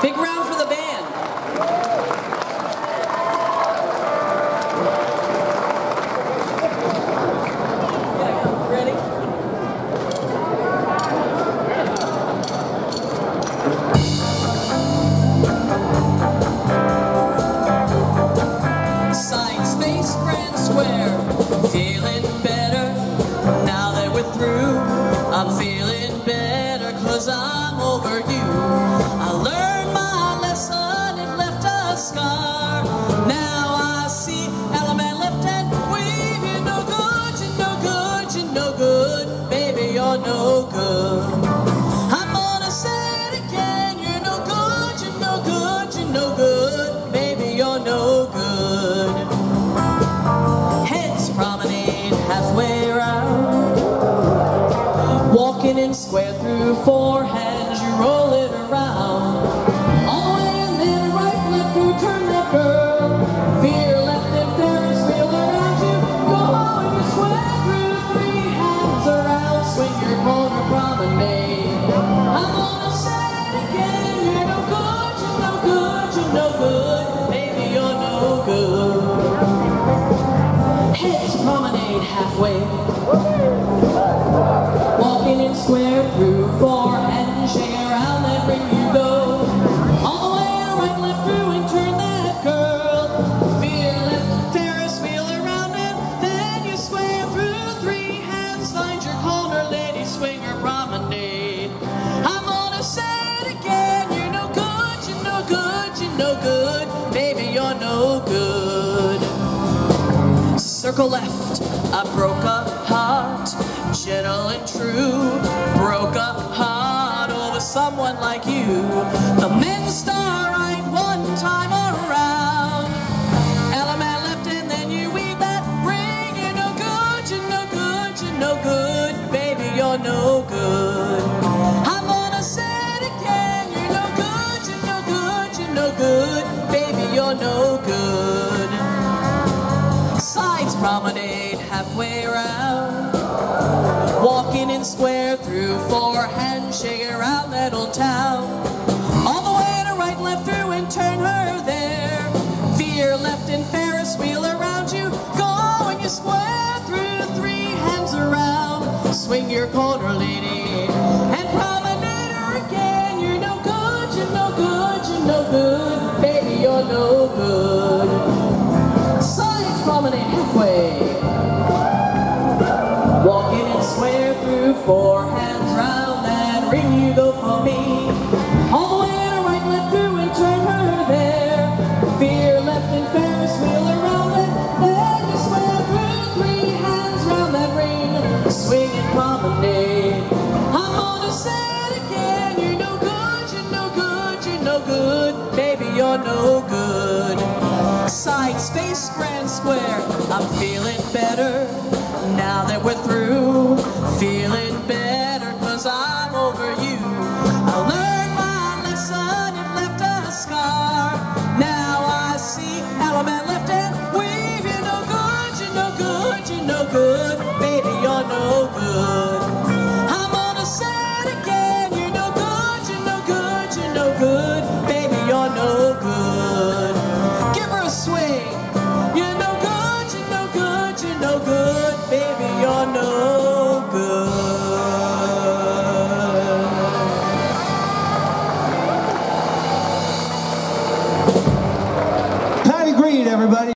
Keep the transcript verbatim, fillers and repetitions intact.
Big round for the band. Ready? Sign, space, grand square. Feeling better now that we're through. I'm feeling better 'cause I'm over you. I learned my lesson, it left a scar. Now I see element left and weave. You're no good, you're no good, you're no good. Baby, you're no good. I'm gonna say it again. You're no good, you're no good, you're no good. Baby, you're no good. Heads promenade halfway around. Walking in square through four hands, you roll it around. All the way and then right, left, through, turn that girl. Fear left and Ferris wheel around you. Go on, you square through three hands around. Swing your corner promenade. I'm gonna say it again. You're no good, you're no good, you're no good. Baby, you're no good. Heads promenade halfway. Walking in square through four and shake around and bring you go. All the way to right, left through and turn that girl. Fear left, Ferris wheel around it. Then you square through three hands. Find your corner, lady swinger promenade. I'm gonna say it again. You're no good, you're no good, you're no good. Baby, you're no good. Circle left, I broke a heart. Gentle and true, broke a heart over someone like you. The men star right one time around. Element left and then you weave that ring. You're no good, you're no good, you're no good. Baby, you're no good. I'm gonna say it again. You're no good, you're no good, you're no good. Baby, you're no good. Sides promenade halfway around. Walking in square through four hands, shake around that old town. All the way to right, left through and turn her there. Fear left and Ferris wheel around you. Go and you square through three hands around. Swing your corner, lady, and promenade her again. You're no good, you're no good, you're no good. Baby, you're no good. Sides promenade halfway. Walking in square through four hands round that ring, you go for me. All the way to right, left through and turn her there. Fear left and Ferris wheel around it. Then you square through three hands round that ring. Swing and promenade. I'm gonna say it again. You're no good, you're no good, you're no good. Baby, you're no good. Side, space, grand square. I'm feeling better now that we're through. Feeling better 'cause I'm over you. I learned my lesson, it left a scar. Now I see element left and weave. You're no good, you're no good, you're no good. Baby, you're no good. I'm gonna say it again. You're no good, you're no good, you're no good. Baby, you're no good. Give her a swing. You're no good, you're no good, you're no good. Baby, you're no Greene, everybody.